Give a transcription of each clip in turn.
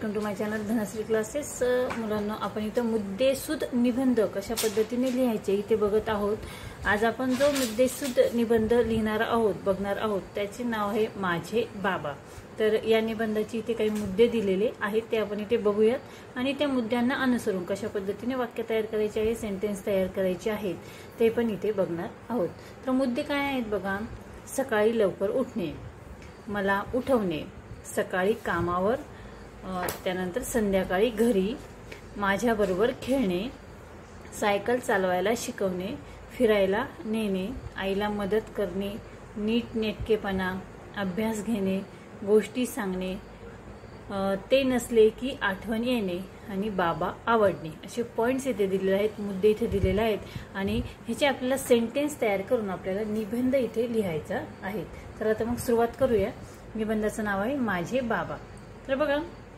Welcome to my channel Dhanashree classes. मुलांना आपण इथं मुद्देसूद निबंध कशा पद्धतीने लिहायचे इथे बघत आहोत। आज आपण जो मुद्देसूद निबंध लिहिणार आहोत बघणार आहोत त्याचे नाव आहे माझे बाबा। तर या निबंधाची इथे काही मुद्दे दिलेले आहेत ते आपण इथे बघूयात आणि त्या मुद्द्यांना अनुसरून कशा पद्धतीने वाक्य तयार करायचे आहे, सेंटेन्स तयार करायचे आहेत ते पण इथे बघणार आहोत। तर मुद्दे काय आहेत बघा। सकाळी लवकर उठणे, मला उठवणे, सकाळी कामावर, त्यानंतर संध्याकाळी घरी, माझ्याबरोबर खेळणे, सायकल चालवायला शिकवणे, फिरायला नेणे, आईला मदत करणे, नीटनेटकेपणा, अभ्यास घेणे, गोष्टी सांगणे, ते नसले की आठवण येणे आणि बाबा आवडणे। असे पॉइंट्स इथे दिलेले आहेत, मुद्दे इथे दिलेले आहेत आणि ह्याचे आपल्याला सेंटेन्स तयार करून आपल्याला निबंध इथे लिहायचा आहे। तर आता मग सुरुवात करूया। निबंधाचं नाव आहे माझे बाबा। तर बघा,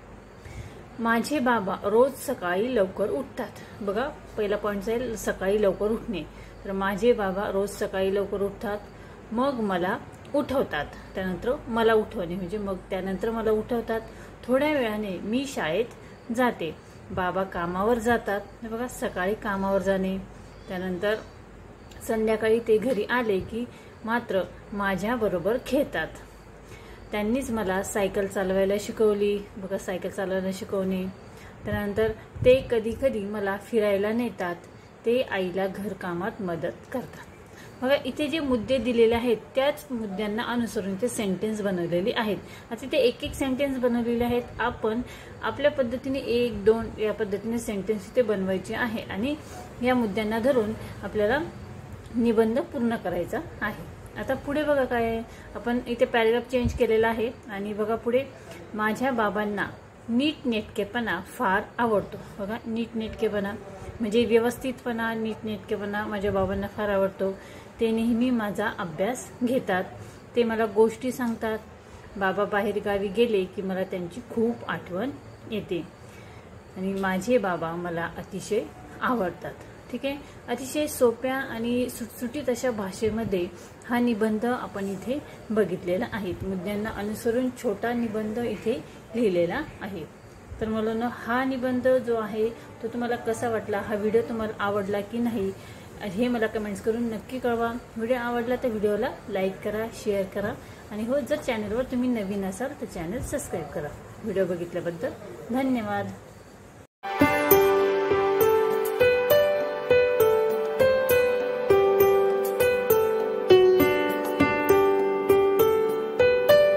माझे बाबा रोज सकाळी लवकर उठतात। बघा, पहिला पॉइंट आहे सकाळी लवकर उठणे। तर माझे बाबा रोज सकाळी लवकर उठतात, मग मला उठवतात, त्यानंतर मला उठवणे म्हणजे मग त्यानंतर मला उठवतात। थोड्या वेळाने मी शाळेत जाते, बाबा कामावर जातात। बघा, सकाळी कामावर जाणे, त्यानंतर संध्याकाळी ते घरी आले की मात्र माझ्याबरोबर खेळतात। त्यांनीच मला सायकल चालवायला शिकवली। बघा, सायकल चालवायला शिकवणे, त्यानंतर ते कधी कधी मला फिरायला नेतात, ते आईला घरकामात मदत करतात। बघा, इथे जे मुद्दे दिलेले आहेत त्याच मुद्द्यांना अनुसरून ते सेंटेन्स बनवलेले आहेत। आता ते एक एक सेंटेन्स बनवलेले आहेत। आपण आपल्या पद्धतीने एक दोन या पद्धतीने सेंटेन्स इथे बनवायचे आहे आणि या मुद्द्यांना धरून आपल्याला निबंध पूर्ण करायचा आहे। आता पुढे बघा काय आहे, आपण इथे पॅराग्राफ चेंज केलेला आहे आणि बघा पुढे, माझ्या बाबांना नीटनेटकेपणा फार आवडतो। बघा, नीटनेटकेपणा म्हणजे व्यवस्थितपणा, नीटनेटकेपणा माझ्या बाबांना फार आवडतो। ते नेहमी माझा अभ्यास घेतात, ते मला गोष्टी सांगतात, बाबा बाहेर गावी गेले की मला त्यांची खूप आठवण येते आणि माझे बाबा मला अतिशय आवडतात। ठीक आहे, अतिशय सोप्या आणि सुटसुटीत अशा भाषेमध्ये हा निबंध आपण इथे बघितलेला आहे। मुद्द्यांना अनुसरून छोटा निबंध इथे लिहिलेला आहे। तर मुलांनो, हा निबंध जो आहे तो तुम्हाला कसा वाटला, हा व्हिडिओ तुम्हाला आवडला की नाही हे मला कमेंट्स करून नक्की कळवा। व्हिडिओ आवडला तर व्हिडिओला लाईक करा, शेअर करा आणि हो, जर चॅनलवर तुम्ही नवीन असाल तर चॅनल सबस्क्राईब करा। व्हिडिओ बघितल्याबद्दल धन्यवाद।